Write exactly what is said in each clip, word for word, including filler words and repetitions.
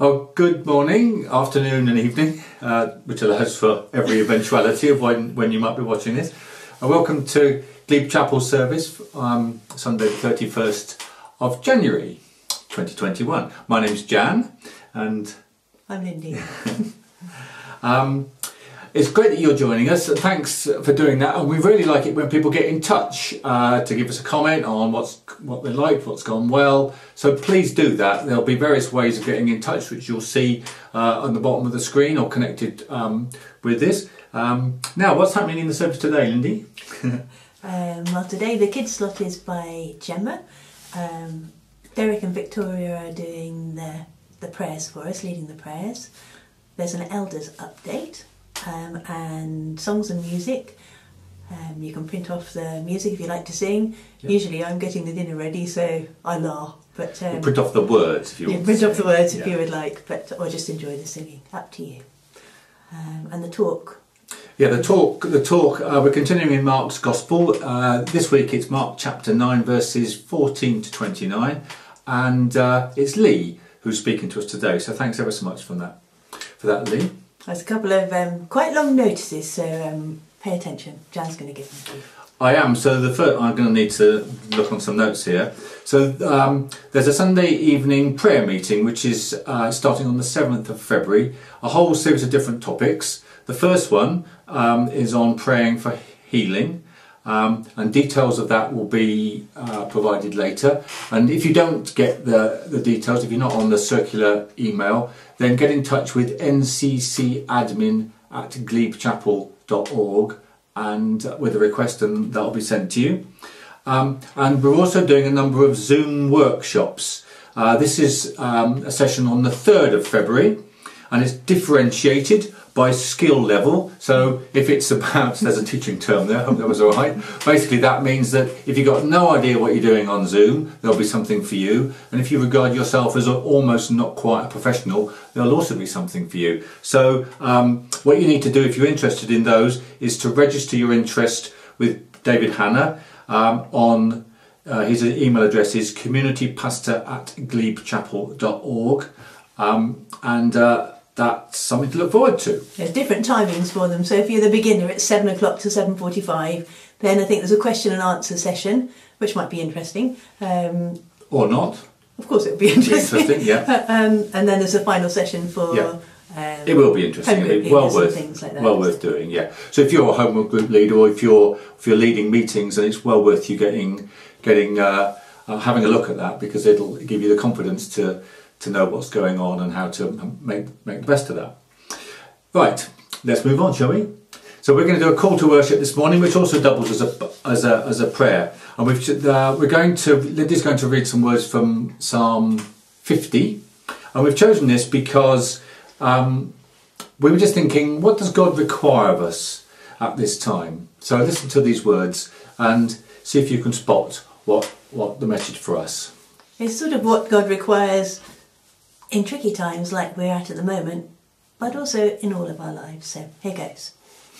Oh, good morning, afternoon and evening, uh, which allows for every eventuality of when, when you might be watching this. Uh, welcome to Glebe Chapel service, um, Sunday the thirty-first of January twenty twenty-one. My name's Jan and... I'm Lindy. um, It's great that you're joining us. Thanks for doing that, and we really like it when people get in touch uh, to give us a comment on what's what they liked, what's gone well. So please do that. There'll be various ways of getting in touch, which you'll see uh, on the bottom of the screen or connected um, with this. Um, now, what's happening in the service today, Lindy? um, well, today the kids slot is by Gemma. Um, Derek and Victoria are doing the the prayers for us, leading the prayers. There's an elders update. Um, and songs and music. Um, you can print off the music if you like to sing. Yep. Usually I'm getting the dinner ready, so I laugh. But um, we'll print off the words if you yeah, want. Print to off the words if yeah. you would like, but or just enjoy the singing. Up to you. Um, and the talk. Yeah, the talk. The talk. Uh, we're continuing in Mark's Gospel. Uh, this week it's Mark chapter nine, verses fourteen to twenty-nine, and uh, it's Lee who's speaking to us today. So thanks ever so much for that. For that, Lee. There's a couple of um, quite long notices, so um, pay attention. Jan's going to give them to you. I am. So the first, I'm going to need to look on some notes here. So um, there's a Sunday evening prayer meeting, which is uh, starting on the seventh of February. A whole series of different topics. The first one um, is on praying for healing. Um, and details of that will be uh, provided later. And if you don't get the, the details, if you're not on the circular email, then get in touch with nccadmin at glebechapel dot org and uh, with a request, and that'll be sent to you. Um, and we're also doing a number of Zoom workshops. Uh, this is um, a session on the third of February, and it's differentiated by skill level. So if it's about, there's a teaching term there, I hope that was all right. Basically that means that if you've got no idea what you're doing on Zoom, there'll be something for you. And if you regard yourself as almost not quite a professional, there'll also be something for you. So um, what you need to do if you're interested in those is to register your interest with David Hanna um, on, uh, his email address is communitypastor at glebechapel dot org. Um, and uh, that's something to look forward to. There's different timings for them, so if you're the beginner it's seven o'clock to seven forty-five, then I think there's a question and answer session which might be interesting. Um, or not. Of course it would be interesting. Interesting, yeah. um, and then there's a final session for... Yeah. Um, it will be interesting. It'll be well worth, things like that. well worth doing, yeah. So if you're a homework group leader or if you're, if you're leading meetings, then it's well worth you getting, getting uh, uh, having a look at that, because it'll give you the confidence to to know what's going on and how to make, make the best of that. Right, let's move on, shall we? So we're going to do a call to worship this morning, which also doubles as a as a, as a prayer. And we've, uh, we're going to, Lindy's going to read some words from Psalm fifty. And we've chosen this because um, we were just thinking, what does God require of us at this time? So listen to these words and see if you can spot what, what the message for us. It's sort of what God requires in tricky times like we're at at the moment, but also in all of our lives. So here goes.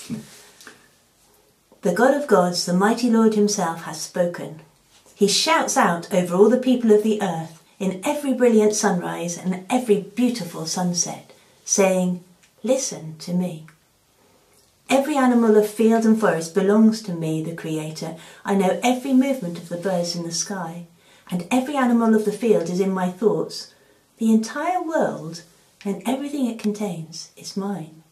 The God of gods, the mighty Lord himself, has spoken. He shouts out over all the people of the earth in every brilliant sunrise and every beautiful sunset, saying, "Listen to me. Every animal of field and forest belongs to me, the Creator. I know every movement of the birds in the sky, and every animal of the field is in my thoughts. The entire world and everything it contains is mine."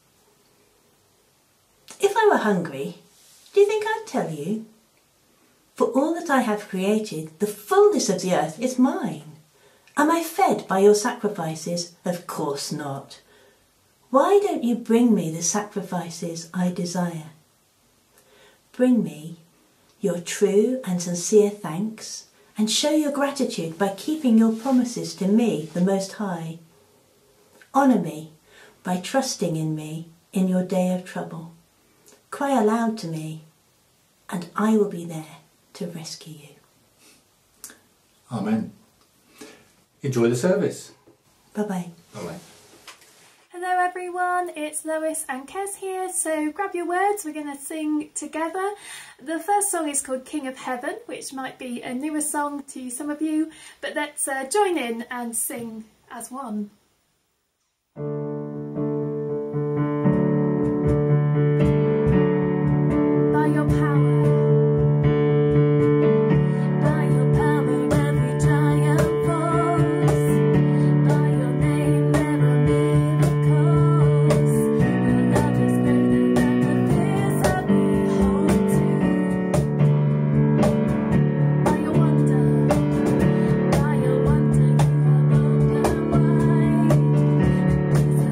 If I were hungry, do you think I'd tell you? For all that I have created, the fullness of the earth is mine. Am I fed by your sacrifices? Of course not. Why don't you bring me the sacrifices I desire? Bring me your true and sincere thanks, and show your gratitude by keeping your promises to me, the Most High. Honour me by trusting in me in your day of trouble. Cry aloud to me, and I will be there to rescue you. Amen. Enjoy the service. Bye-bye. Bye-bye. Hello everyone, it's Lois and Kez here, so grab your words, we're going to sing together. The first song is called King of Heaven, which might be a newer song to some of you, but let's uh, join in and sing as one. By your power, by your power, every giant falls. By your name, there are miracles. Your love is greater than the fears that we hold to. By your wonder, by your wonder, you have opened wide. Is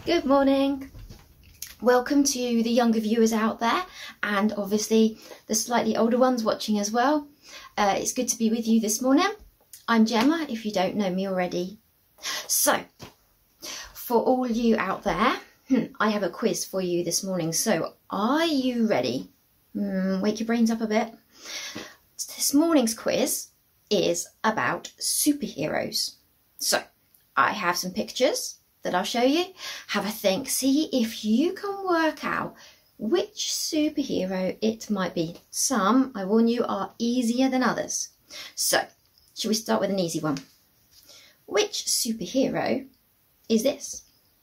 Good morning. Welcome to the younger viewers out there, and obviously the slightly older ones watching as well. Uh, it's good to be with you this morning. I'm Gemma, if you don't know me already. So, for all you out there, I have a quiz for you this morning. So, are you ready? Mm, wake your brains up a bit. This morning's quiz is about superheroes. So, I have some pictures that I'll show you. Have a think, see if you can work out which superhero it might be. Some, I warn you, are easier than others. So, shall we start with an easy one? Which superhero is this?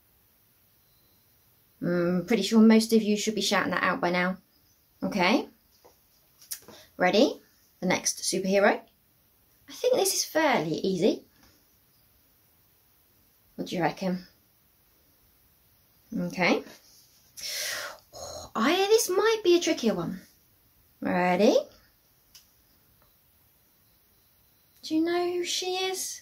Mm, pretty sure most of you should be shouting that out by now. Okay, ready? The next superhero. I think this is fairly easy. What do you reckon? Okay. Oh, I, this might be a trickier one. Ready? Do you know who she is?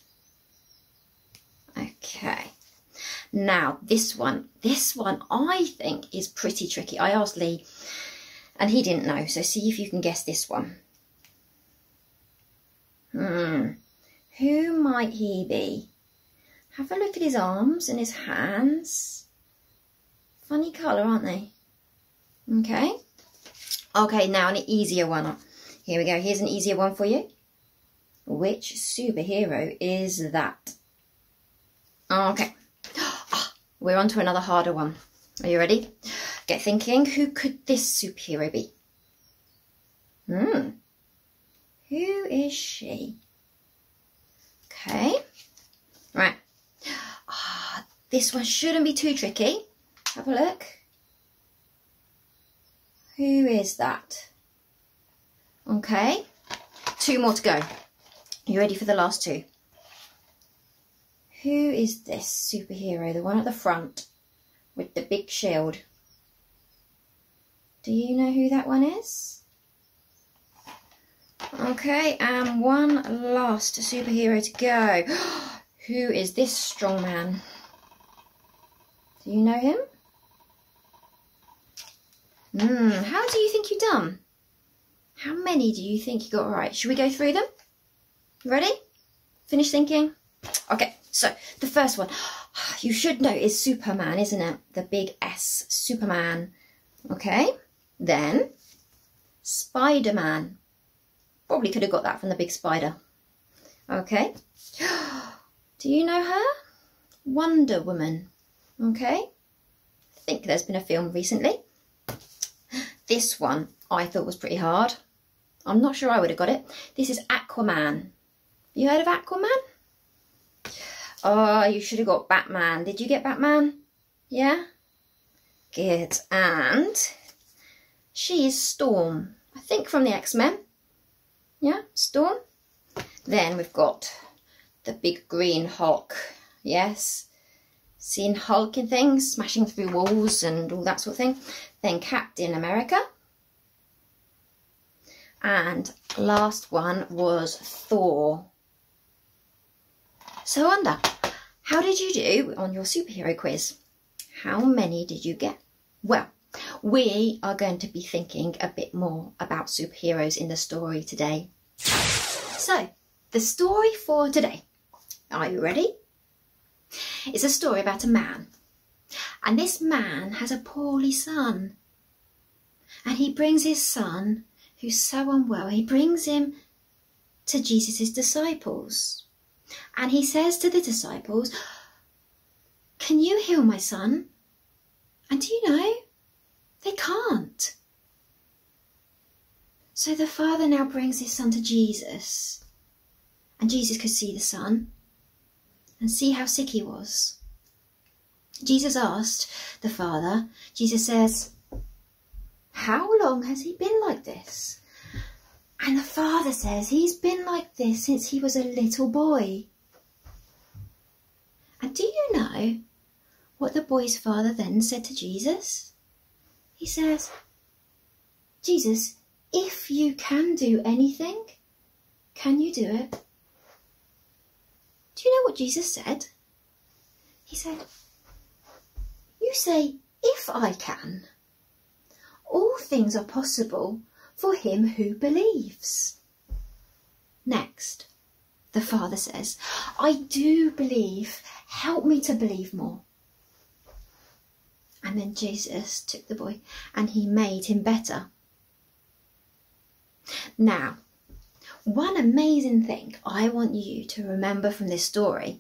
Okay. Now, this one, this one I think is pretty tricky. I asked Lee and he didn't know, so see if you can guess this one. Hmm. Who might he be? Have a look at his arms and his hands. Funny colour, aren't they? Okay. Okay, now an easier one. Here we go. Here's an easier one for you. Which superhero is that? Okay. We're on to another harder one. Are you ready? Get thinking. Who could this superhero be? Hmm. Who is she? Okay. Right. Ah, this one shouldn't be too tricky. Have a look. Who is that? Okay. Two more to go. You ready for the last two? Who is this superhero? The one at the front with the big shield. Do you know who that one is? Okay, and one last superhero to go. Who is this strong man? Do you know him? Hmm, how do you think you've done? How many do you think you got right? Should we go through them? Ready? Finish thinking? Okay, so the first one you should know is Superman, isn't it? The big S, Superman. Okay, then Spider-Man. Probably could have got that from the big spider. Okay. Do you know her? Wonder Woman. Okay. I think there's been a film recently. This one I thought was pretty hard. I'm not sure I would have got it. This is Aquaman. You heard of Aquaman? Oh, you should have got Batman. Did you get Batman? Yeah? Good. And she is Storm. I think from the X-Men. Yeah, Storm. Then we've got the big green Hulk. Yes. Seen Hulk and things, smashing through walls and all that sort of thing. Then Captain America. And last one was Thor. So I wonder, how did you do on your superhero quiz? How many did you get? Well, we are going to be thinking a bit more about superheroes in the story today. So, the story for today, are you ready? It's a story about a man. And this man has a poorly son. And he brings his son, who's so unwell, he brings him to Jesus' disciples. And he says to the disciples, "Can you heal my son?" And do you know? They can't. So the father now brings his son to Jesus. And Jesus could see the son and see how sick he was. Jesus asked the father, Jesus says, "How long has he been like this?" And the father says, "He's been like this since he was a little boy." And do you know what the boy's father then said to Jesus? He says, "Jesus, if you can do anything, can you do it?" Do you know what Jesus said? He said, you say, if I can? All things are possible for him who believes. Next, the Father says, I do believe. Help me to believe more. And then Jesus took the boy and he made him better. Now, one amazing thing I want you to remember from this story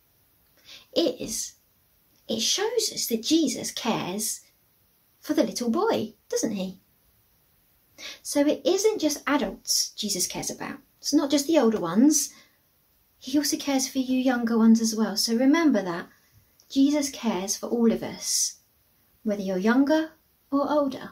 is it shows us that Jesus cares for the little boy, doesn't he? So it isn't just adults Jesus cares about. It's not just the older ones. He also cares for you younger ones as well. So remember that. Jesus cares for all of us, whether you're younger or older.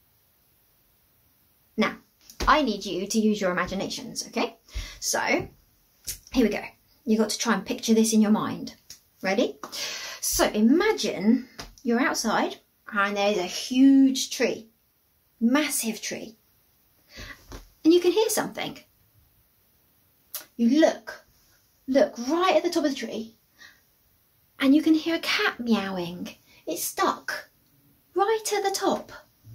Now, I need you to use your imaginations, okay? So, here we go. You've got to try and picture this in your mind. Ready? So imagine you're outside and there's a huge tree, massive tree, and you can hear something. You look, look right at the top of the tree and you can hear a cat meowing. It's stuck right at the top.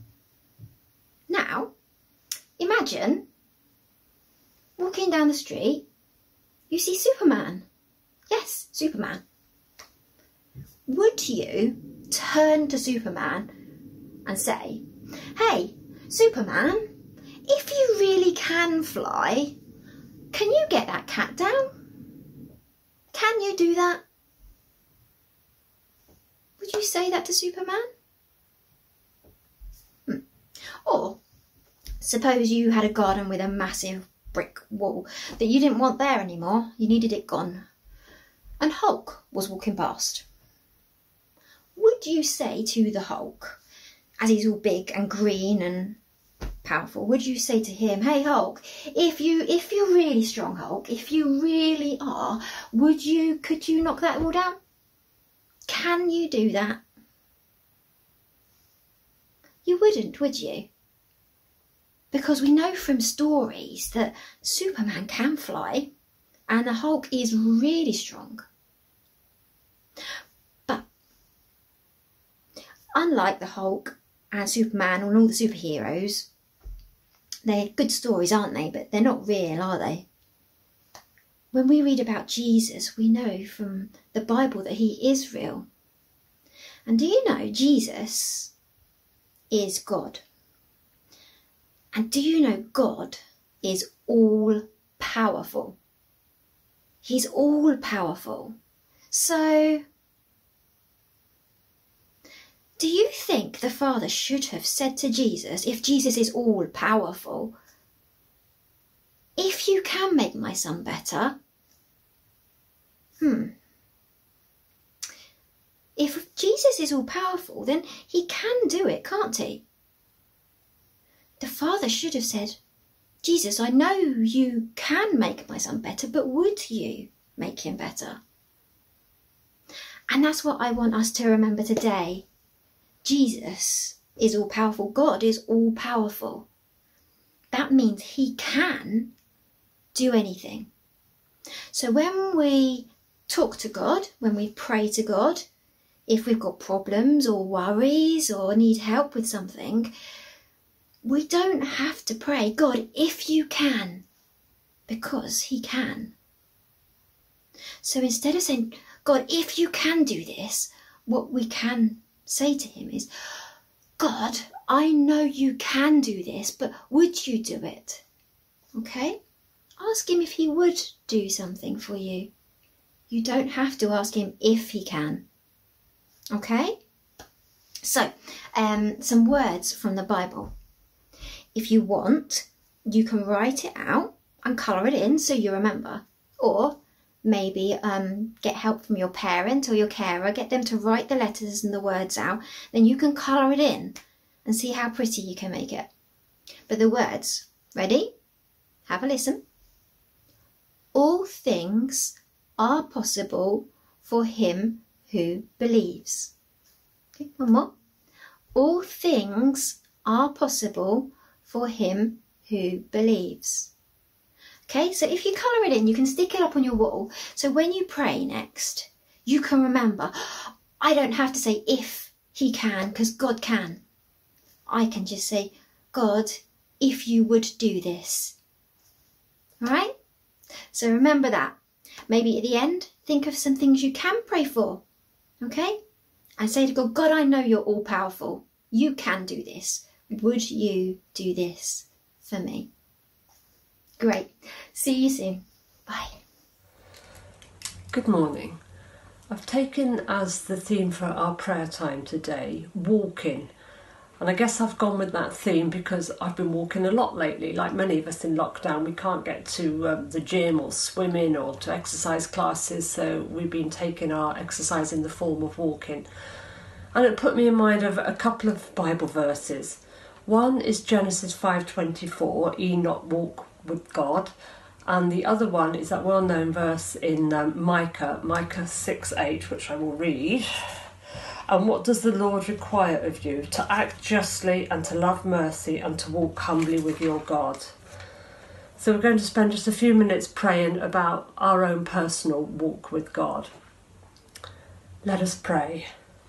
Now, imagine walking down the street, you see Superman. Yes, Superman. Would you turn to Superman and say, hey, Superman, if you really can fly, can you get that cat down? Can you do that? Would you say that to Superman? Hmm. Or suppose you had a garden with a massive brick wall that you didn't want there anymore, you needed it gone, and Hulk was walking past. Would you say to the Hulk, as he's all big and green and powerful, would you say to him, hey Hulk, if you if you're really strong, Hulk, if you really are, would you could you knock that wall down? Can you do that? You wouldn't, would you? Because we know from stories that Superman can fly and the Hulk is really strong. But unlike the Hulk and Superman and all the superheroes, they're good stories, aren't they? But they're not real, are they? When we read about Jesus, we know from the Bible that he is real. And do you know Jesus is God? And do you know God is all powerful? He's all powerful. So, do you think the Father should have said to Jesus, if Jesus is all powerful, if you can make my son better, hmm, if Jesus is all powerful, then he can do it, can't he? The Father should have said, Jesus, I know you can make my son better, but would you make him better? And that's what I want us to remember today. Jesus is all powerful. God is all powerful. That means he can do anything. So when we talk to God, when we pray to God, if we've got problems or worries or need help with something, we don't have to pray, God, if you can, because he can. So instead of saying, God, if you can do this, what we can say to him is, God, I know you can do this, but would you do it? Okay? Ask him if he would do something for you. You don't have to ask him if he can. Okay? So, um, some words from the Bible. If you want, you can write it out and colour it in so you remember. Or maybe um, get help from your parent or your carer, get them to write the letters and the words out, then you can colour it in and see how pretty you can make it. But the words, ready? Have a listen. All things are possible for him who believes. Okay, one more. All things are possible for him who believes. Okay, so if you colour it in, you can stick it up on your wall. So when you pray next, you can remember, I don't have to say if he can, because God can. I can just say, God, if you would do this. All right? So remember that. Maybe at the end, think of some things you can pray for. Okay? And say to God, God, I know you're all powerful. You can do this. Would you do this for me? Great. See you soon. Bye. Good morning. I've taken as the theme for our prayer time today, walking. And I guess I've gone with that theme because I've been walking a lot lately. Like many of us in lockdown, we can't get to um, the gym or swimming or to exercise classes, so we've been taking our exercise in the form of walking. And it put me in mind of a couple of Bible verses. One is Genesis five twenty-four, Enoch walk with God. And the other one is that well-known verse in um, Micah, Micah six eight, which I will read. And what does the Lord require of you? To act justly and to love mercy and to walk humbly with your God. So we're going to spend just a few minutes praying about our own personal walk with God. Let us pray.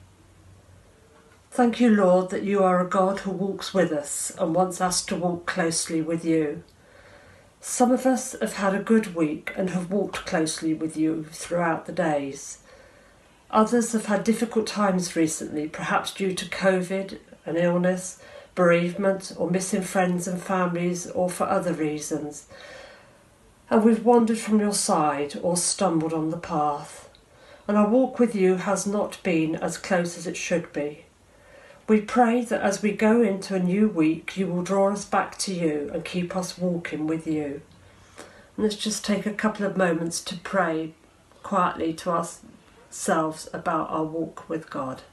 Thank you, Lord, that you are a God who walks with us and wants us to walk closely with you. Some of us have had a good week and have walked closely with you throughout the days. Others have had difficult times recently, perhaps due to COVID, an illness, bereavement, or missing friends and families, or for other reasons. And we've wandered from your side or stumbled on the path. And our walk with you has not been as close as it should be. We pray that as we go into a new week, you will draw us back to you and keep us walking with you. And let's just take a couple of moments to pray quietly to ourselves about our walk with God.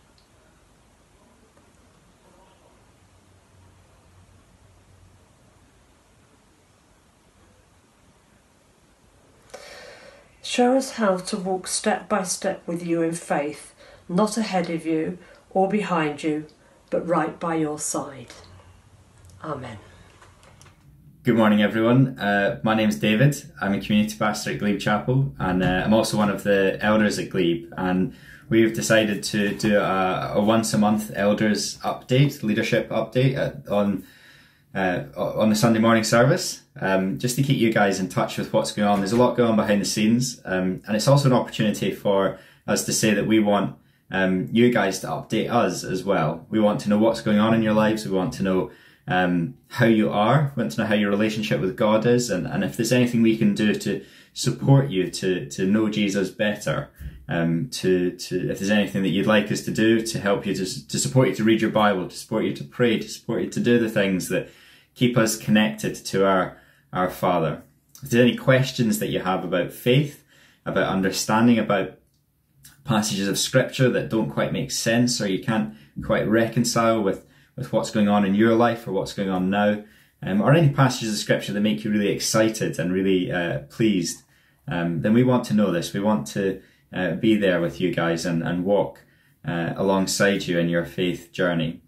Show us how to walk step by step with you in faith, not ahead of you or behind you, but right by your side. Amen. Good morning, everyone. Uh, my name is David. I'm a community pastor at Glebe Chapel, and uh, I'm also one of the elders at Glebe. And we've decided to do a, a once a month elders update, leadership update at, on uh, on the Sunday morning service, um, just to keep you guys in touch with what's going on. There's a lot going on behind the scenes, um, and it's also an opportunity for us to say that we want Um, you guys to update us as well. We want to know what's going on in your lives. We want to know um, how you are. We want to know how your relationship with God is, and, and if there's anything we can do to support you to to know Jesus better. Um, to to if there's anything that you'd like us to do to help you to to support you to read your Bible, to support you to pray, to support you to do the things that keep us connected to our our Father. If there's any questions that you have about faith, about understanding, about passages of scripture that don't quite make sense, or you can't quite reconcile with, with what's going on in your life or what's going on now, um, or any passages of scripture that make you really excited and really uh, pleased, um, then we want to know this. We want to uh, be there with you guys and, and walk uh, alongside you in your faith journey.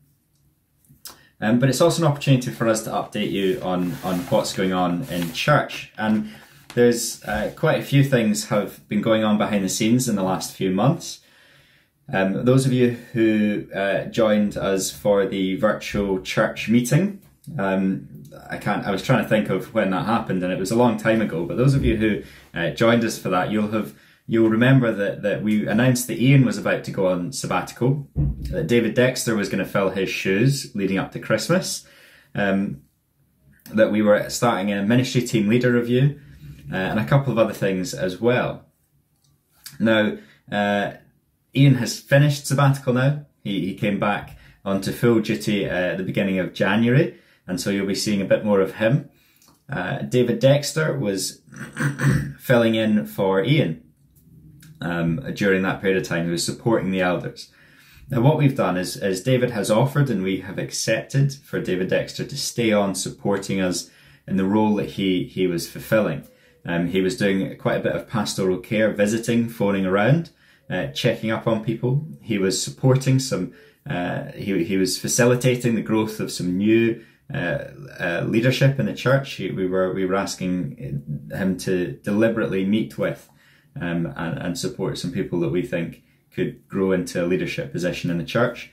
Um, but it's also an opportunity for us to update you on, on what's going on in church. And There's uh, quite a few things have been going on behind the scenes in the last few months. Um, those of you who uh, joined us for the virtual church meeting, um, I can't. I was trying to think of when that happened, and it was a long time ago. But those of you who uh, joined us for that, you'll have you'll remember that that we announced that Ian was about to go on sabbatical, that David Dexter was going to fill his shoes leading up to Christmas, um, that we were starting a ministry team leader review. Uh, and a couple of other things as well. Now, uh, Ian has finished sabbatical now. He, he came back onto full duty uh, at the beginning of January, and so you'll be seeing a bit more of him. Uh, David Dexter was filling in for Ian um, during that period of time. He was supporting the elders. Now, what we've done is, is David has offered, and we have accepted for David Dexter to stay on supporting us in the role that he, he was fulfilling. Um, he was doing quite a bit of pastoral care, visiting, phoning around, uh, checking up on people. He was supporting some, uh, he, he was facilitating the growth of some new uh, uh, leadership in the church. He, we were we were asking him to deliberately meet with um, and, and support some people that we think could grow into a leadership position in the church.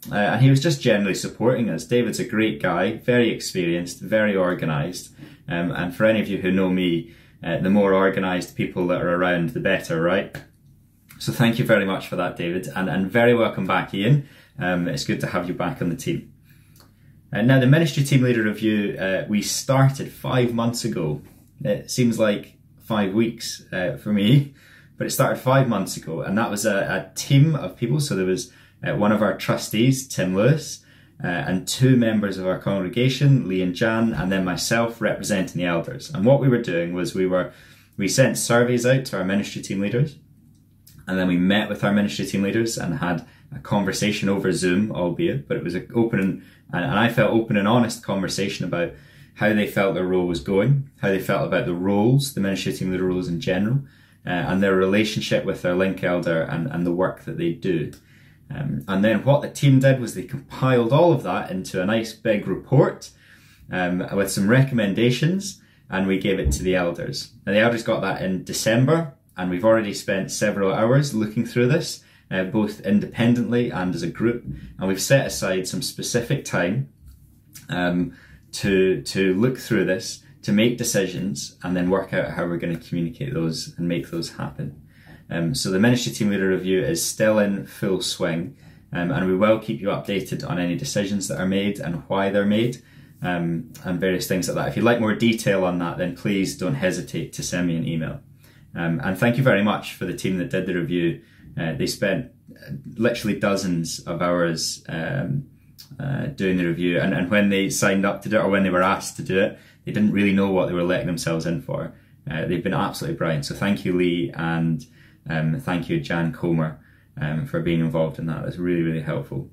uh, and he was just generally supporting us. David's a great guy, very experienced, very organised, um, and for any of you who know me, uh, the more organised people that are around, the better, right? So thank you very much for that, David, and, and very welcome back, Ian. Um, it's good to have you back on the team. Uh, now, the Ministry Team Leader Review, uh, we started five months ago. It seems like five weeks uh, for me, but it started five months ago, and that was a, a team of people. So there was uh, one of our trustees, Tim Lewis, uh, and two members of our congregation, Lee and Jan, and then myself representing the elders. And what we were doing was we were we sent surveys out to our ministry team leaders, and then we met with our ministry team leaders and had a conversation over Zoom, albeit, but it was an open and, and I felt open and honest conversation about how they felt their role was going, how they felt about the roles, the ministry team leader roles in general, uh, and their relationship with their link elder and, and the work that they do. Um, and then what the team did was they compiled all of that into a nice big report um, with some recommendations, and we gave it to the elders. And the elders got that in December, and we've already spent several hours looking through this, uh, both independently and as a group, and we've set aside some specific time um, to to look through this, to make decisions, and then work out how we're going to communicate those and make those happen. Um, so the Ministry Team Leader Review is still in full swing, um, and we will keep you updated on any decisions that are made and why they're made, um, and various things like that. If you'd like more detail on that, then please don't hesitate to send me an email. Um, and thank you very much for the team that did the review. Uh, they spent literally dozens of hours um, uh, doing the review, and, and when they signed up to do it, or when they were asked to do it, they didn't really know what they were letting themselves in for. Uh, they've been absolutely brilliant. So thank you, Lee, and um, thank you, Jan Comer, um, for being involved in that. That's really, really helpful.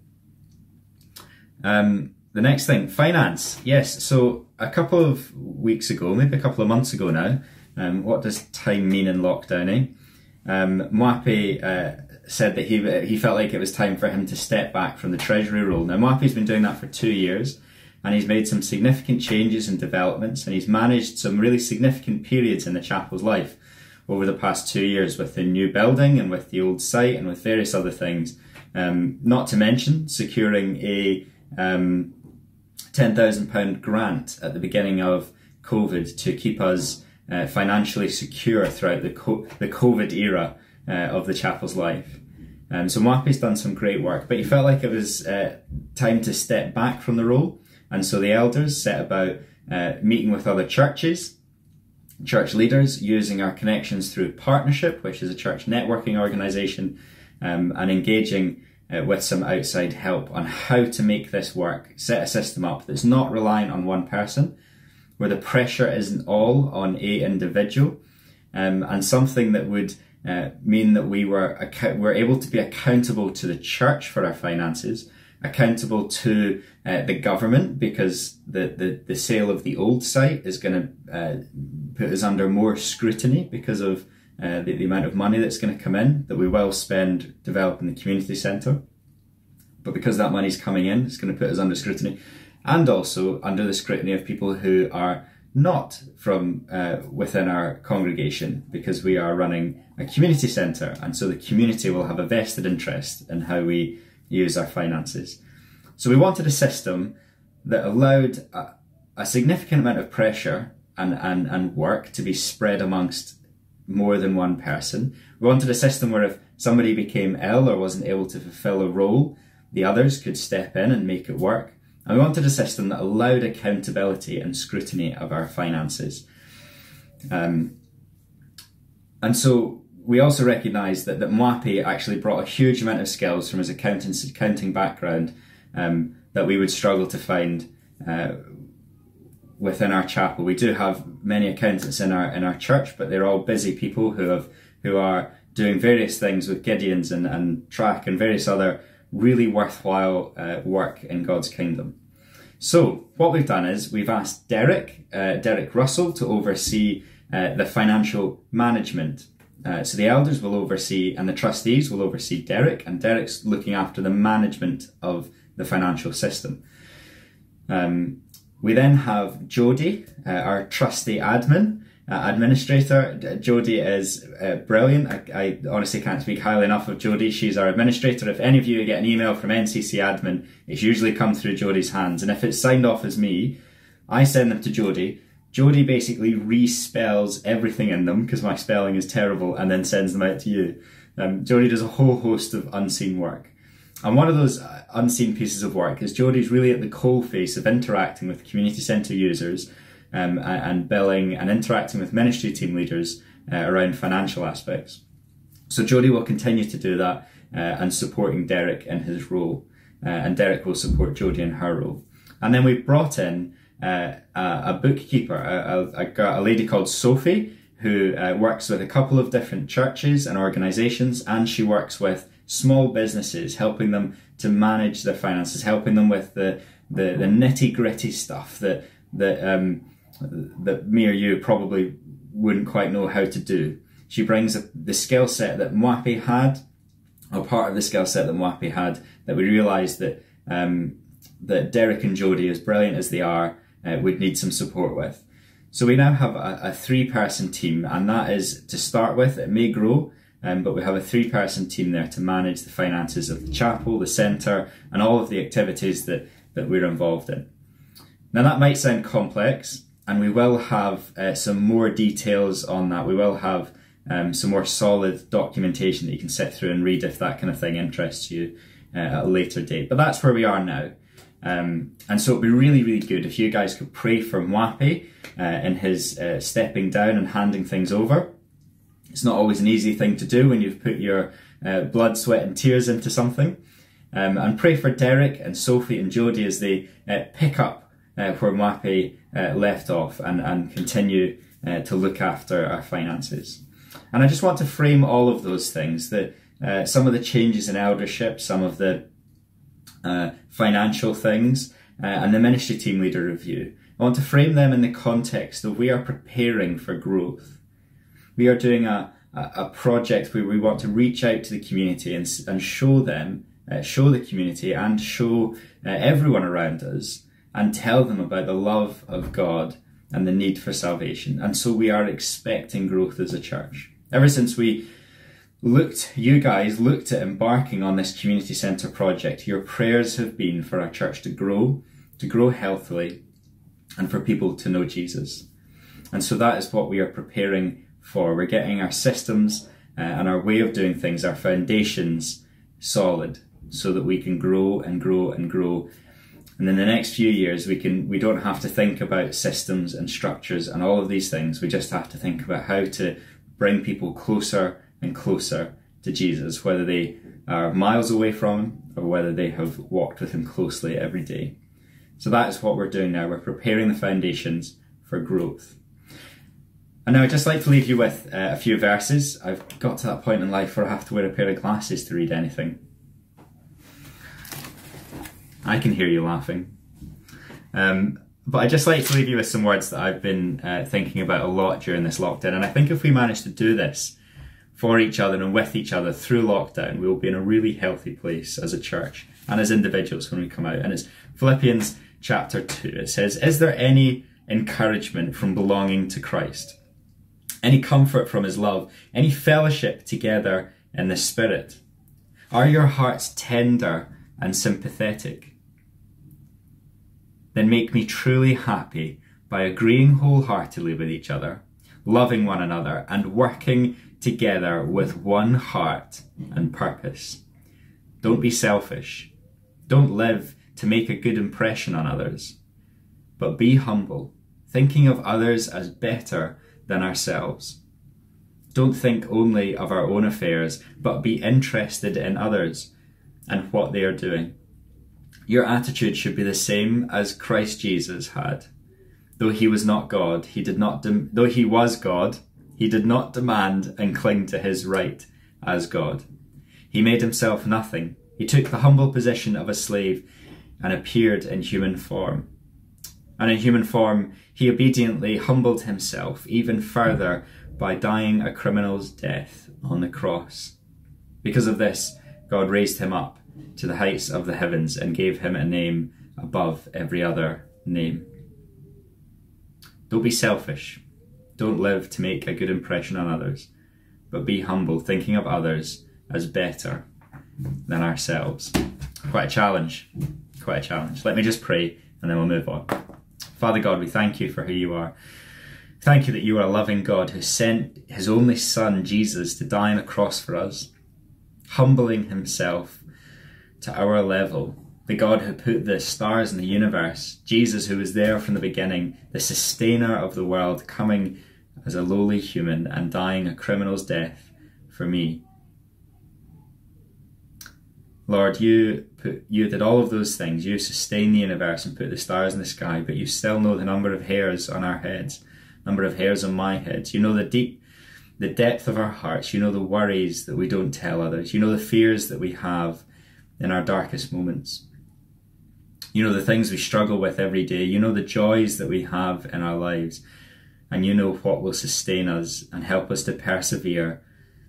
Um, the next thing, finance. Yes, so a couple of weeks ago, maybe a couple of months ago now, um, what does time mean in lockdown, eh? Um, Mwapi uh, said that he he felt like it was time for him to step back from the treasury role. Now, Mwapi's been doing that for two years, and he's made some significant changes and developments, and he's managed some really significant periods in the chapel's life over the past two years with the new building and with the old site and with various other things. Um, not to mention securing a um, ten thousand pound grant at the beginning of COVID to keep us uh, financially secure throughout the, co the COVID era uh, of the chapel's life. Um, so Mwapi's done some great work, but he felt like it was uh, time to step back from the role. And so the elders set about uh, meeting with other churches, church leaders, using our connections through Partnership, which is a church networking organisation, um, and engaging uh, with some outside help on how to make this work, set a system up that's not reliant on one person, where the pressure isn't all on a individual, um, and something that would uh, mean that we were, were able to be accountable to the church for our finances, accountable to uh, the government, because the, the, the sale of the old site is going to uh, put us under more scrutiny because of uh, the, the amount of money that's going to come in that we will spend developing the community centre. But because that money's coming in, it's going to put us under scrutiny, and also under the scrutiny of people who are not from uh, within our congregation, because we are running a community centre, and so the community will have a vested interest in how we use our finances. So we wanted a system that allowed a, a significant amount of pressure and, and, and work to be spread amongst more than one person. We wanted a system where if somebody became ill or wasn't able to fulfill a role, the others could step in and make it work. And we wanted a system that allowed accountability and scrutiny of our finances. Um, and so we also recognised that, that Mwapi actually brought a huge amount of skills from his accounting, accounting background um, that we would struggle to find uh, within our chapel. We do have many accountants in our in our church, but they're all busy people who have who are doing various things with Gideons and, and Track and various other really worthwhile uh, work in God's kingdom. So what we've done is we've asked Derek, uh, Derek Russell to oversee uh, the financial management. Uh, so the elders will oversee, and the trustees will oversee Derek, and Derek's looking after the management of the financial system. Um, we then have Jodie, uh, our trustee admin, uh, administrator. Jodie is uh, brilliant. I, I honestly can't speak highly enough of Jodie. She's our administrator. If any of you get an email from N C C admin, it's usually come through Jodie's hands. And if it's signed off as me, I send them to Jodie. Jodie basically respells everything in them because my spelling is terrible, and then sends them out to you. Um, Jodie does a whole host of unseen work. And one of those unseen pieces of work is Jodie's really at the coalface of interacting with community centre users um, and billing and interacting with ministry team leaders uh, around financial aspects. So Jodie will continue to do that uh, and supporting Derek in his role. Uh, and Derek will support Jodie in her role. And then we've brought in uh, a, a bookkeeper, a, a, a lady called Sophie, who uh, works with a couple of different churches and organisations, and she works with small businesses, helping them to manage their finances, helping them with the the, the nitty gritty stuff that that um, that me or you probably wouldn't quite know how to do. She brings a, the skill set that Mwapi had, or part of the skill set that Mwapi had, that we realised that um, that Derek and Jodie, as brilliant as they are, uh, would need some support with. So we now have a, a three-person team, and that is to start with. It may grow. Um, but we have a three-person team there to manage the finances of the chapel, the centre, and all of the activities that, that we're involved in. Now that might sound complex, and we will have uh, some more details on that. We will have um, some more solid documentation that you can sit through and read if that kind of thing interests you uh, at a later date. But that's where we are now. Um, and so it'd be really, really good if you guys could pray for Mwapi uh, in his uh, stepping down and handing things over. It's not always an easy thing to do when you've put your uh, blood, sweat and tears into something. Um, and pray for Derek and Sophie and Jodie as they uh, pick up uh, where Mwapi uh, left off and, and continue uh, to look after our finances. And I just want to frame all of those things, that uh, some of the changes in eldership, some of the uh, financial things, uh, and the ministry team leader review. I want to frame them in the context of we are preparing for growth. We are doing a, a project where we want to reach out to the community and, and show them, uh, show the community and show uh, everyone around us and tell them about the love of God and the need for salvation. And so we are expecting growth as a church. Ever since we looked, you guys looked at embarking on this community centre project, your prayers have been for our church to grow, to grow healthily, and for people to know Jesus. And so that is what we are preparing for. We're getting our systems uh, and our way of doing things, our foundations solid, so that we can grow and grow and grow. And in the next few years, we can we don't have to think about systems and structures and all of these things. We just have to think about how to bring people closer and closer to Jesus, whether they are miles away from him or whether they have walked with him closely every day. So that is what we're doing now. We're preparing the foundations for growth. And now I'd just like to leave you with uh, a few verses. I've got to that point in life where I have to wear a pair of glasses to read anything. I can hear you laughing. Um, but I'd just like to leave you with some words that I've been uh, thinking about a lot during this lockdown. And I think if we manage to do this for each other and with each other through lockdown, we will be in a really healthy place as a church and as individuals when we come out. And it's Philippians chapter two. It says, "Is there any encouragement from belonging to Christ? Any comfort from his love? Any fellowship together in the Spirit? Are your hearts tender and sympathetic? Then make me truly happy by agreeing wholeheartedly with each other, loving one another, and working together with one heart and purpose. Don't be selfish. Don't live to make a good impression on others, but be humble, thinking of others as better than ourselves. Don't think only of our own affairs, but be interested in others and what they are doing. Your attitude should be the same as Christ Jesus had. Though he was not God, he did not de- though he was God, he did not demand and cling to his right as God. He made himself nothing. He took the humble position of a slave and appeared in human form. And in human form, he obediently humbled himself even further by dying a criminal's death on the cross. Because of this, God raised him up to the heights of the heavens and gave him a name above every other name." Don't be selfish. Don't live to make a good impression on others, but be humble, thinking of others as better than ourselves. Quite a challenge, quite a challenge. Let me just pray and then we'll move on. Father God, we thank you for who you are. Thank you that you are a loving God who sent his only son, Jesus, to die on a cross for us, humbling himself to our level. The God who put the stars in the universe, Jesus who was there from the beginning, the sustainer of the world, coming as a lowly human and dying a criminal's death for me. Lord, you put, you did all of those things. You sustained the universe and put the stars in the sky, but you still know the number of hairs on our heads, number of hairs on my head. You know the deep, the depth of our hearts. You know the worries that we don't tell others. You know the fears that we have in our darkest moments. You know the things we struggle with every day. You know the joys that we have in our lives. And you know what will sustain us and help us to persevere.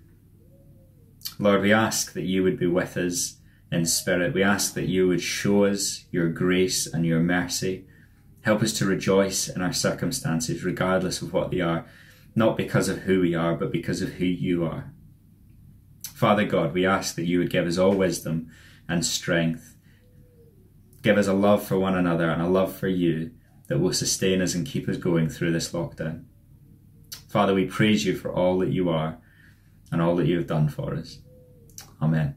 Lord, we ask that you would be with us in spirit. We ask that you would show us your grace and your mercy. Help us to rejoice in our circumstances, regardless of what they are, not because of who we are, but because of who you are. Father God, we ask that you would give us all wisdom and strength. Give us a love for one another and a love for you that will sustain us and keep us going through this lockdown. Father, we praise you for all that you are and all that you have done for us. Amen.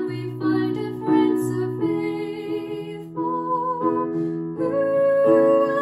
Ooh.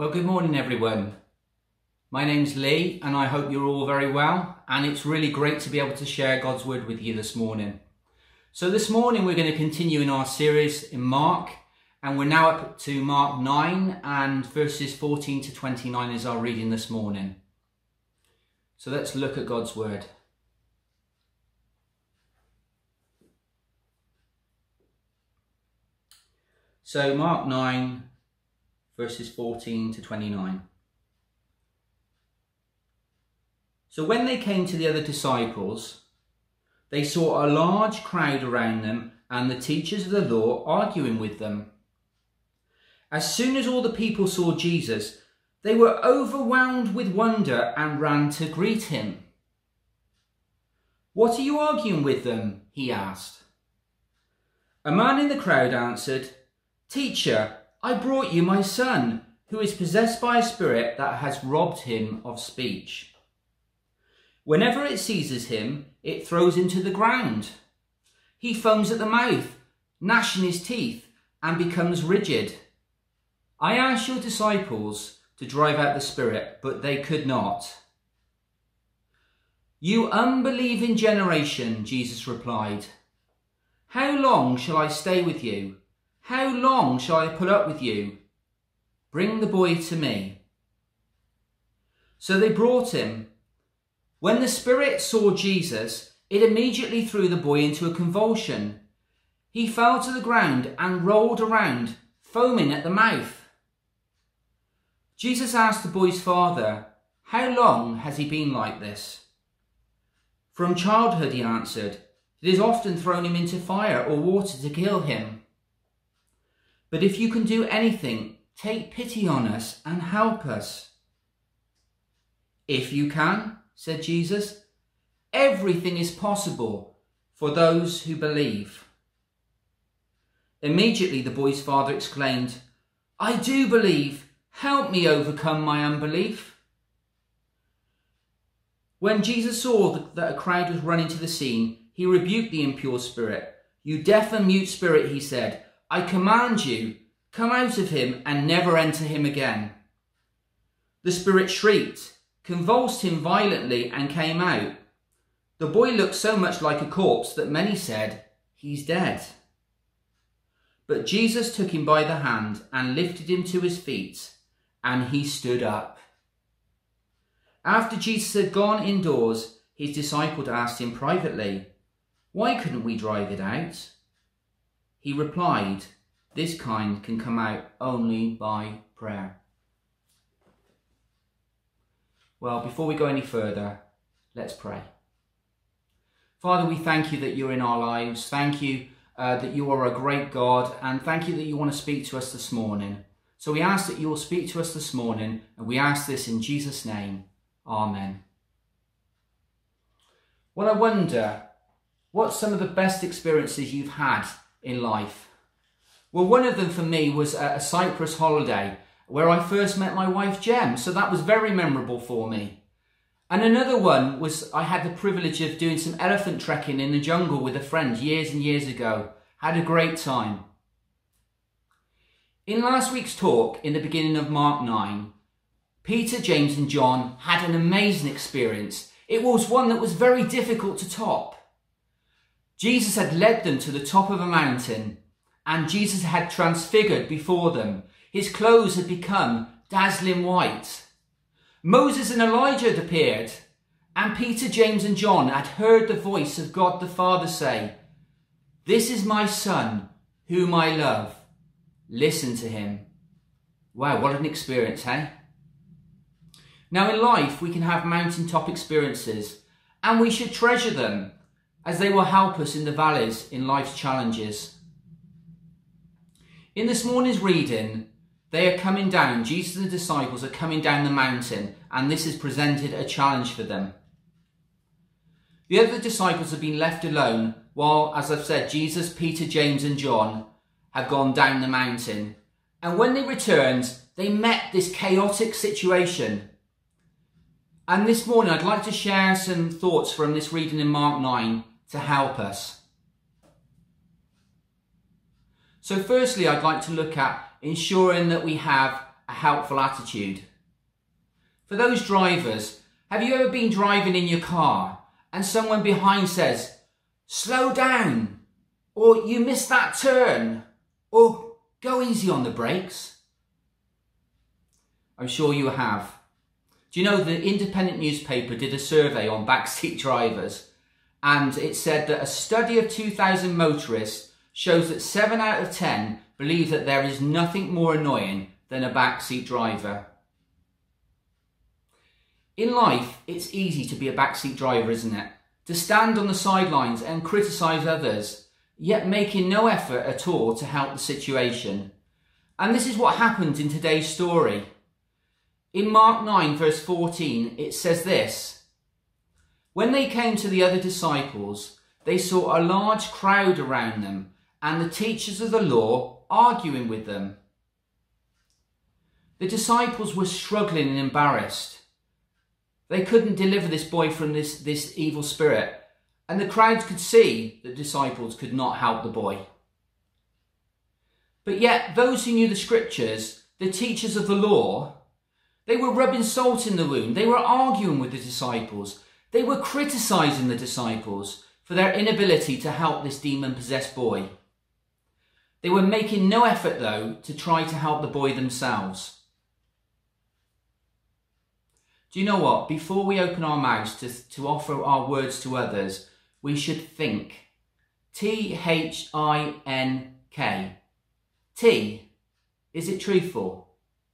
Well, good morning everyone. My name's Lee and I hope you're all very well, and it's really great to be able to share God's word with you this morning. So this morning we're going to continue in our series in Mark, and we're now up to Mark nine and verses fourteen to twenty-nine is our reading this morning. So let's look at God's word. So Mark nine verses fourteen to twenty-nine. So when they came to the other disciples, they saw a large crowd around them and the teachers of the law arguing with them. As soon as all the people saw Jesus, they were overwhelmed with wonder and ran to greet him. "What are you arguing with them?" he asked. A man in the crowd answered, "Teacher, I brought you my son, who is possessed by a spirit that has robbed him of speech. Whenever it seizes him, it throws him to the ground. He foams at the mouth, gnashing his teeth, and becomes rigid. I asked your disciples to drive out the spirit, but they could not." "You unbelieving generation," Jesus replied, "how long shall I stay with you? How long shall I put up with you? Bring the boy to me." So they brought him. When the spirit saw Jesus, it immediately threw the boy into a convulsion. He fell to the ground and rolled around, foaming at the mouth. Jesus asked the boy's father, "How long has he been like this?" "From childhood," he answered. "It has often thrown him into fire or water to kill him. But if you can do anything, take pity on us and help us." "If you can," said Jesus, "everything is possible for those who believe." Immediately the boy's father exclaimed, "I do believe. Help me overcome my unbelief." When Jesus saw that a crowd was running to the scene, he rebuked the impure spirit. "You deaf and mute spirit," he said, "I command you, come out of him and never enter him again." The spirit shrieked, convulsed him violently, and came out. The boy looked so much like a corpse that many said, "He's dead." But Jesus took him by the hand and lifted him to his feet, and he stood up. After Jesus had gone indoors, his disciples asked him privately, "Why couldn't we drive it out?" He replied, "This kind can come out only by prayer." Well, before we go any further, let's pray. Father, we thank you that you're in our lives. Thank you uh, that you are a great God, and thank you that you want to speak to us this morning. So we ask that you will speak to us this morning, and we ask this in Jesus' name. Amen. Well, I wonder, what's some of the best experiences you've had in life? Well, one of them for me was a Cyprus holiday where I first met my wife Jem, so that was very memorable for me. And another one was I had the privilege of doing some elephant trekking in the jungle with a friend years and years ago. Had a great time. In last week's talk, in the beginning of Mark nine, Peter, James and John had an amazing experience. It was one that was very difficult to top. Jesus had led them to the top of a mountain, and Jesus had transfigured before them. His clothes had become dazzling white. Moses and Elijah had appeared, and Peter, James and John had heard the voice of God the Father say, "This is my Son, whom I love. Listen to him." Wow, what an experience, hey? Now in life, we can have mountaintop experiences, and we should treasure them, as they will help us in the valleys in life's challenges. In this morning's reading, they are coming down, Jesus and the disciples are coming down the mountain, and this has presented a challenge for them. The other disciples have been left alone while, as I've said, Jesus, Peter, James and John have gone down the mountain. And when they returned, they met this chaotic situation. And this morning I'd like to share some thoughts from this reading in Mark nine to help us. So firstly, I'd like to look at ensuring that we have a helpful attitude. For those drivers, have you ever been driving in your car and someone behind says, slow down, or you missed that turn, or go easy on the brakes? I'm sure you have. Do you know the Independent newspaper did a survey on backseat drivers, and it said that a study of two thousand motorists shows that seven out of ten believe that there is nothing more annoying than a backseat driver. In life, it's easy to be a backseat driver, isn't it? To stand on the sidelines and criticise others, yet making no effort at all to help the situation. And this is what happened in today's story. In Mark nine verse fourteen, it says this: when they came to the other disciples, they saw a large crowd around them and the teachers of the law arguing with them. The disciples were struggling and embarrassed. They couldn't deliver this boy from this, this evil spirit, and the crowds could see the disciples could not help the boy. But yet those who knew the scriptures, the teachers of the law, they were rubbing salt in the wound. They were arguing with the disciples. They were criticising the disciples for their inability to help this demon-possessed boy. They were making no effort, though, to try to help the boy themselves. Do you know what? Before we open our mouths to, to offer our words to others, we should think. T H I N K. T, is it truthful?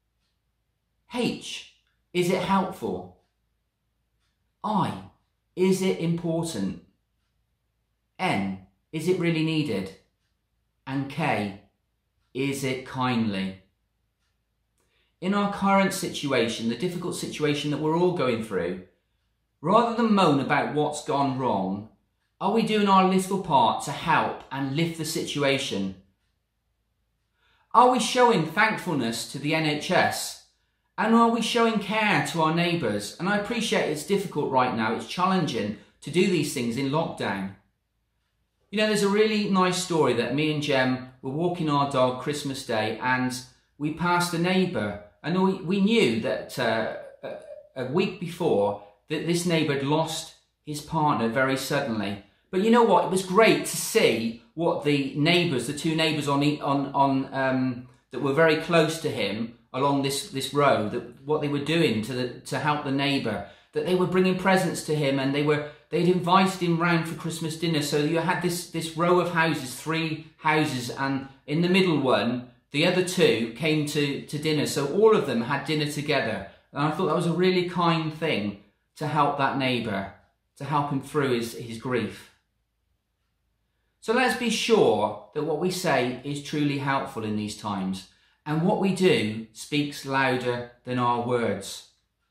H, is it helpful? I, is it important? N, is it really needed? And K, is it kindly? In our current situation, the difficult situation that we're all going through, rather than moan about what's gone wrong, are we doing our little part to help and lift the situation? Are we showing thankfulness to the N H S? And are we showing care to our neighbours? And I appreciate it's difficult right now, it's challenging to do these things in lockdown. You know, there's a really nice story that me and Jem were walking our dog Christmas Day, and we passed a neighbour, and we, we knew that uh, a, a week before that this neighbour had lost his partner very suddenly. But you know what? It was great to see what the neighbours, the two neighbours on the, on on um, that were very close to him along this this road, that what they were doing to the, to help the neighbour, that they were bringing presents to him, and they were they'd invited him round for Christmas dinner. So you had this this row of houses, three houses, and in the middle one, the other two came to, to dinner. So all of them had dinner together. And I thought that was a really kind thing to help that neighbour, to help him through his, his grief. So let's be sure that what we say is truly helpful in these times, and what we do speaks louder than our words.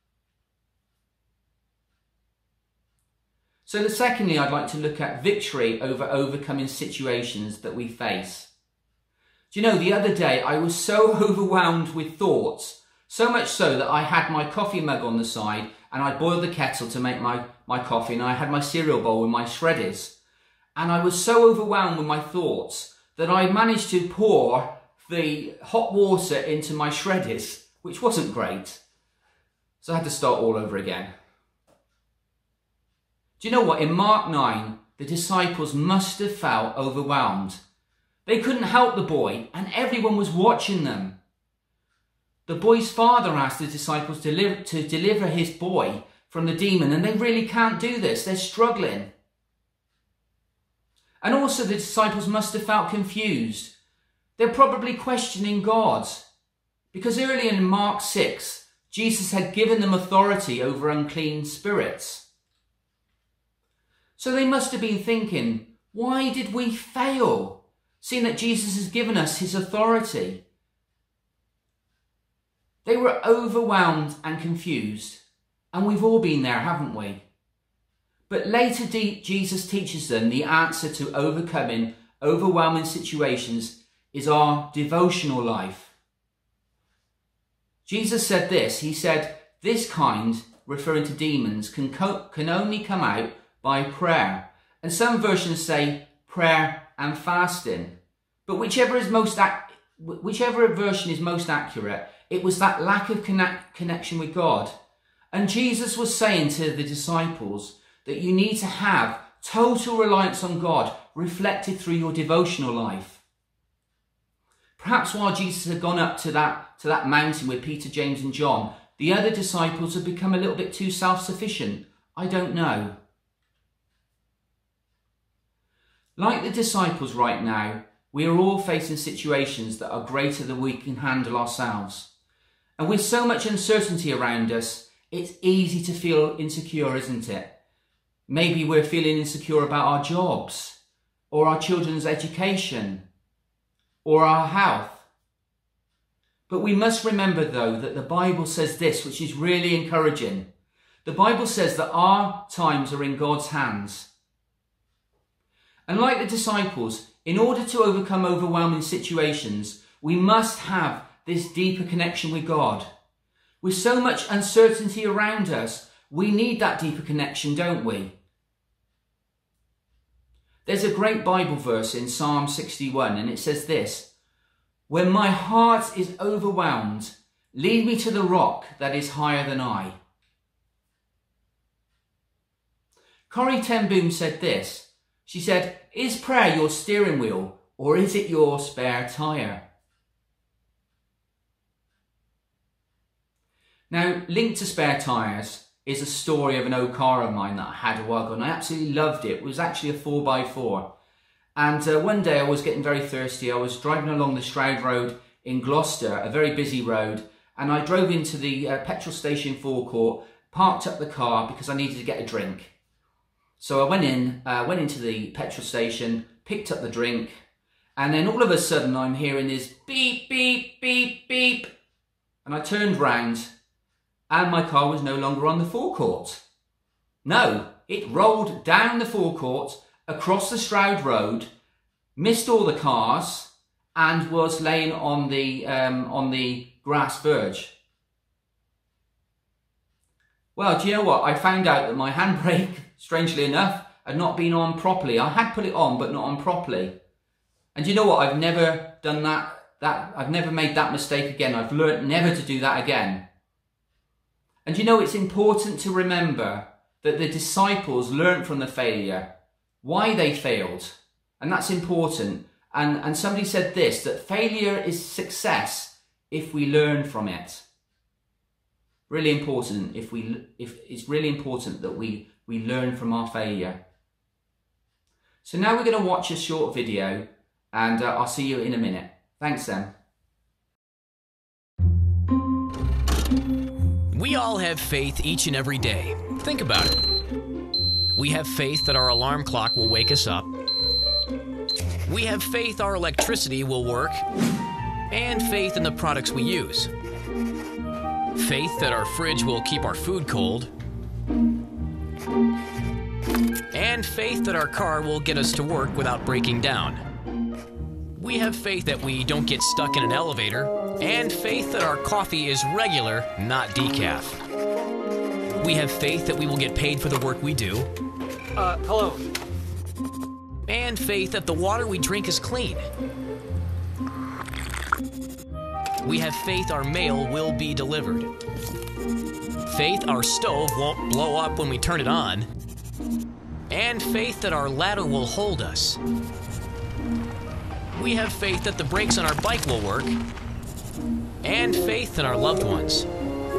So the secondly, I'd like to look at victory over overcoming situations that we face. Do you know, the other day I was so overwhelmed with thoughts, so much so that I had my coffee mug on the side and I boiled the kettle to make my, my coffee, and I had my cereal bowl with my shredders. And I was so overwhelmed with my thoughts that I managed to pour the hot water into my shredders, which wasn't great. So I had to start all over again. Do you know what? In Mark nine, the disciples must have felt overwhelmed. They couldn't help the boy, and everyone was watching them. The boy's father asked the disciples to deliver, to deliver his boy from the demon, and they really can't do this. They're struggling. And also the disciples must have felt confused. They're probably questioning God, because earlier in Mark six, Jesus had given them authority over unclean spirits. So they must have been thinking, why did we fail, seeing that Jesus has given us his authority? They were overwhelmed and confused, and we've all been there, haven't we? But later Jesus teaches them the answer to overcoming overwhelming situations is our devotional life. Jesus said this, he said, this kind, referring to demons, can, co- can only come out by prayer. And some versions say prayer and fasting. But whichever is most ac- whichever version is most accurate, it was that lack of connect, connection with God. And Jesus was saying to the disciples that you need to have total reliance on God reflected through your devotional life. Perhaps while Jesus had gone up to that, to that mountain with Peter, James and John, the other disciples had become a little bit too self-sufficient. I don't know. Like the disciples right now, we are all facing situations that are greater than we can handle ourselves. And with so much uncertainty around us, it's easy to feel insecure, isn't it? Maybe we're feeling insecure about our jobs, or our children's education, or our health. But we must remember, though, that the Bible says this, which is really encouraging. The Bible says that our times are in God's hands. And like the disciples, in order to overcome overwhelming situations, we must have this deeper connection with God. With so much uncertainty around us, we need that deeper connection, don't we? There's a great Bible verse in Psalm sixty-one, and it says this: "When my heart is overwhelmed, lead me to the rock that is higher than I." Corrie ten Boom said this. She said, "Is prayer your steering wheel, or is it your spare tyre?" Now, linked to spare tyres is a story of an old car of mine that I had a while ago, and I absolutely loved it. It was actually a four by four. And uh, one day I was getting very thirsty. I was driving along the Stroud Road in Gloucester, a very busy road, and I drove into the uh, petrol station forecourt, parked up the car because I needed to get a drink. So I went in, uh, went into the petrol station, picked up the drink, and then all of a sudden I'm hearing this beep, beep, beep, beep. And I turned round and my car was no longer on the forecourt. No, it rolled down the forecourt, across the Stroud Road, missed all the cars, and was laying on the, um, on the grass verge. Well, do you know what? I found out that my handbrake, strangely enough, had not been on properly. I had put it on, but not on properly. And do you know what? I've never done that. That I've never made that mistake again. I've learnt never to do that again. And you know, it's important to remember that the disciples learnt from the failure, why they failed. And that's important. And, and somebody said this, that failure is success if we learn from it. Really important. If we, if it's really important that we, we learn from our failure. So now we're going to watch a short video, and uh, I'll see you in a minute. Thanks, then. We all have faith each and every day. Think about it. We have faith that our alarm clock will wake us up. We have faith our electricity will work. And faith in the products we use. Faith that our fridge will keep our food cold. And faith that our car will get us to work without breaking down. We have faith that we don't get stuck in an elevator, and faith that our coffee is regular, not decaf. We have faith that we will get paid for the work we do. Uh, hello. And faith that the water we drink is clean. We have faith our mail will be delivered. Faith our stove won't blow up when we turn it on. And faith that our ladder will hold us. We have faith that the brakes on our bike will work, and faith in our loved ones.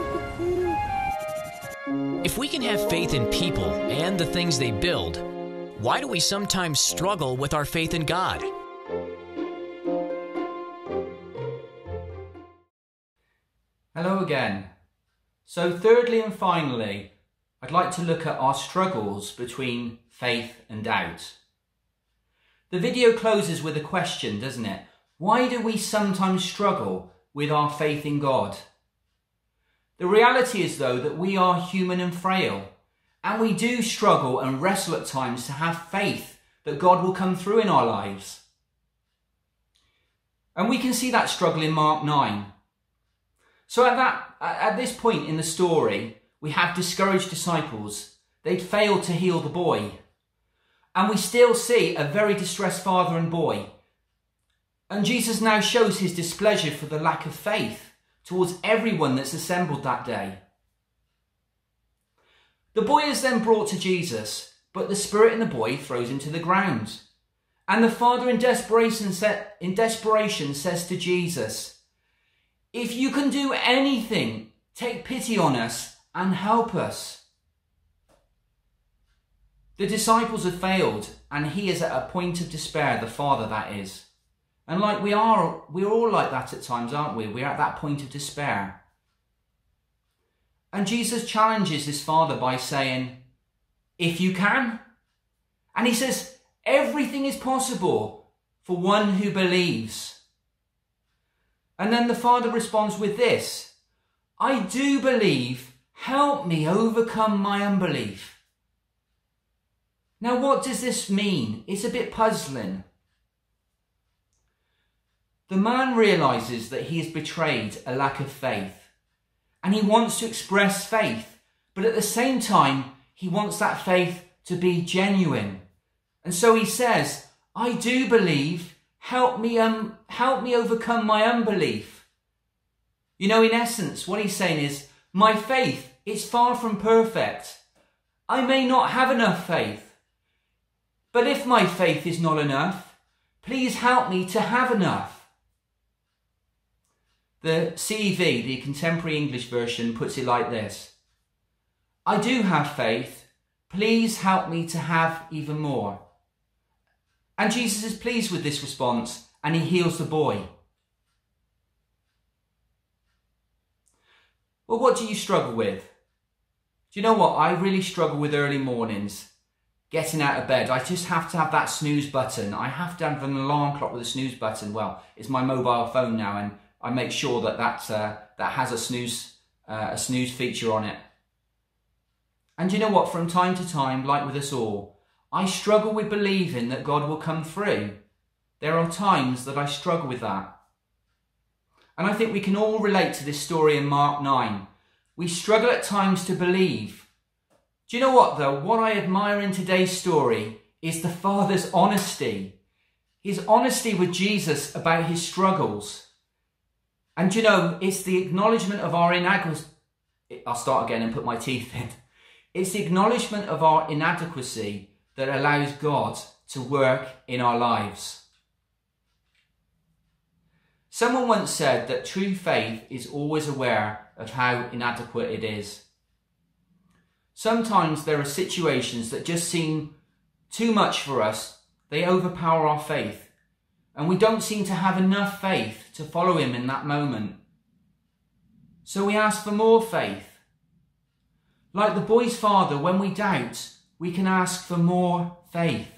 If we can have faith in people and the things they build, why do we sometimes struggle with our faith in God? Hello again. So thirdly and finally, I'd like to look at our struggles between faith and doubt. The video closes with a question, doesn't it? Why do we sometimes struggle with our faith in God? The reality is, though, that we are human and frail, and we do struggle and wrestle at times to have faith that God will come through in our lives. And we can see that struggle in Mark nine. So at, that, at this point in the story, we have discouraged disciples. They'd failed to heal the boy. And we still see a very distressed father and boy. And Jesus now shows his displeasure for the lack of faith towards everyone that's assembled that day. The boy is then brought to Jesus, but the spirit in the boy throws him to the ground. And the father in desperation, in desperation says to Jesus, "If you can do anything, take pity on us and help us." The disciples have failed, and he is at a point of despair, the father that is. And like we are, we're all like that at times, aren't we? We're at that point of despair. And Jesus challenges this father by saying, "If you can." And he says, everything is possible for one who believes. And then the father responds with this, "I do believe, help me overcome my unbelief." Now, what does this mean? It's a bit puzzling. The man realises that he has betrayed a lack of faith, and he wants to express faith, but at the same time, he wants that faith to be genuine. And so he says, "I do believe, help me, um, help me overcome my unbelief." You know, in essence, what he's saying is, my faith is far from perfect. I may not have enough faith, but if my faith is not enough, please help me to have enough. The C E V, the Contemporary English Version, puts it like this: "I do have faith, please help me to have even more." And Jesus is pleased with this response, and he heals the boy. Well, what do you struggle with? Do you know what? I really struggle with early mornings, getting out of bed. I just have to have that snooze button. I have to have an alarm clock with a snooze button. Well, it's my mobile phone now, and I make sure that that, uh, that has a snooze, uh, a snooze feature on it. And you know what? From time to time, like with us all, I struggle with believing that God will come through. There are times that I struggle with that. And I think we can all relate to this story in Mark nine. We struggle at times to believe. Do you know what though? What I admire in today's story is the Father's honesty. His honesty with Jesus about his struggles. And you know, it's the acknowledgement of our inadequacy. I'll start again and put my teeth in. It's the acknowledgement of our inadequacy that allows God to work in our lives. Someone once said that true faith is always aware of how inadequate it is. Sometimes there are situations that just seem too much for us. They overpower our faith. And we don't seem to have enough faith to follow him in that moment. So we ask for more faith. Like the boy's father, when we doubt, we can ask for more faith.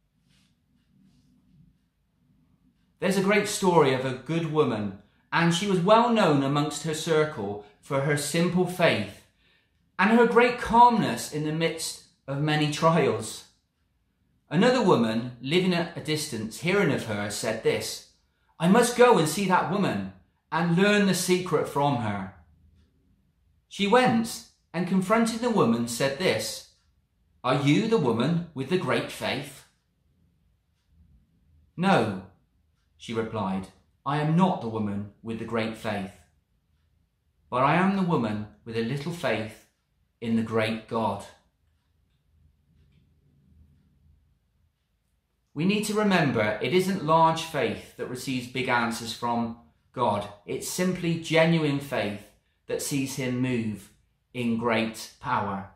There's a great story of a good woman, and she was well known amongst her circle for her simple faith and her great calmness in the midst of many trials. Another woman, living at a distance, hearing of her, said this: "I must go and see that woman and learn the secret from her." She went and, confronting the woman, said this: "Are you the woman with the great faith?" "No," she replied, "I am not the woman with the great faith, but I am the woman with a little faith in the great God." We need to remember it isn't large faith that receives big answers from God. It's simply genuine faith that sees him move in great power.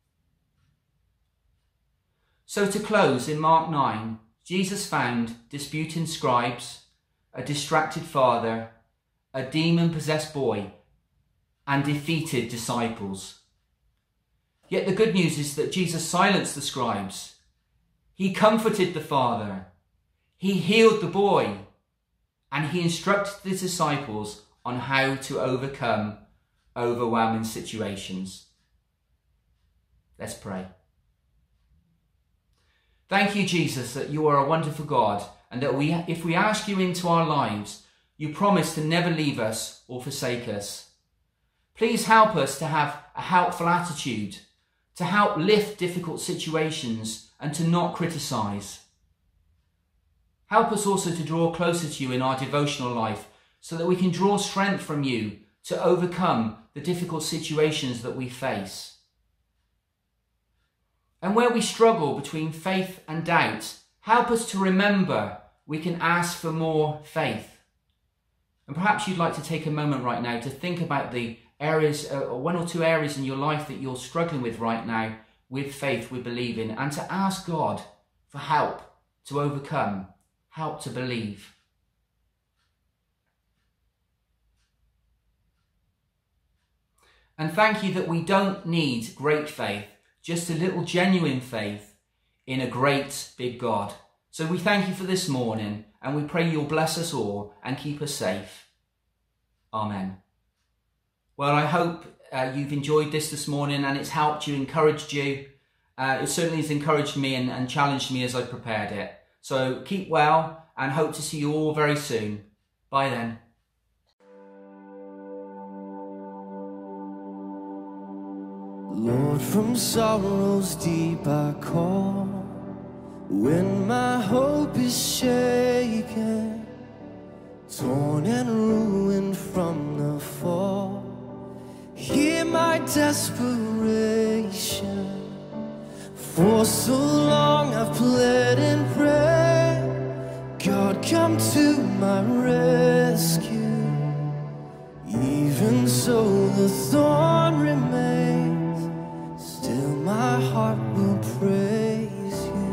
So to close, in Mark nine, Jesus found disputing scribes, a distracted father, a demon-possessed boy, and defeated disciples. Yet the good news is that Jesus silenced the scribes. He comforted the father, he healed the boy, and he instructed the disciples on how to overcome overwhelming situations. Let's pray. Thank you, Jesus, that you are a wonderful God, and that we, if we ask you into our lives, you promise to never leave us or forsake us. Please help us to have a helpful attitude, to help lift difficult situations, and to not criticise. Help us also to draw closer to you in our devotional life, so that we can draw strength from you to overcome the difficult situations that we face. And where we struggle between faith and doubt, help us to remember we can ask for more faith. And perhaps you'd like to take a moment right now to think about the areas, uh, one or two areas in your life that you're struggling with right now with faith, with believing, and to ask God for help to overcome, help to believe. And thank you that we don't need great faith, just a little genuine faith in a great big God. So we thank you for this morning, and we pray you'll bless us all and keep us safe. Amen. Well, I hope uh, you've enjoyed this this morning and it's helped you, encouraged you. Uh, it certainly has encouraged me and, and challenged me as I prepared it. So keep well and hope to see you all very soon. Bye then. Lord, from sorrows deep I call, when my hope is shaken, torn and ruined from the fall. Hear my desperation, for so long I've pled and prayed. God, come to my rescue. Even so the thorn remains, still my heart will praise you.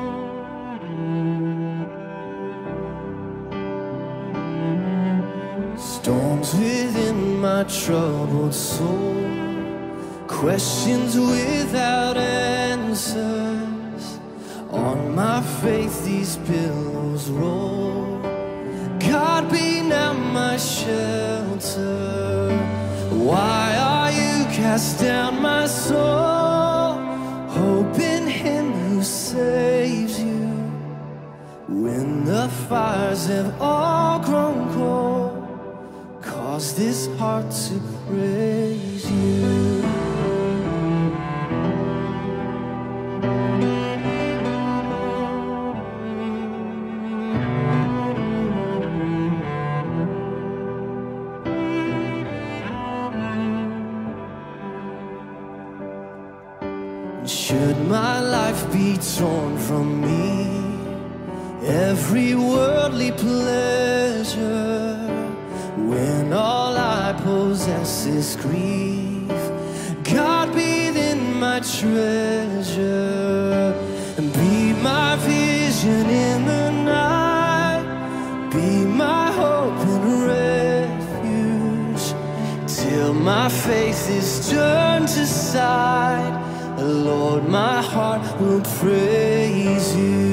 Storms within my troubled soul, questions without answers. On my faith these billows roll. God, be now my shelter. Why are you cast down, my soul? Hope in Him who saves you. When the fires have all grown cold, cause this heart to praise you. Should my life be torn from me, every worldly pleasure, when all I possess is grief, God, be then my treasure, and be my vision in the night, be my hope and refuge, till my faith is turned to sight. Lord, my heart will praise you.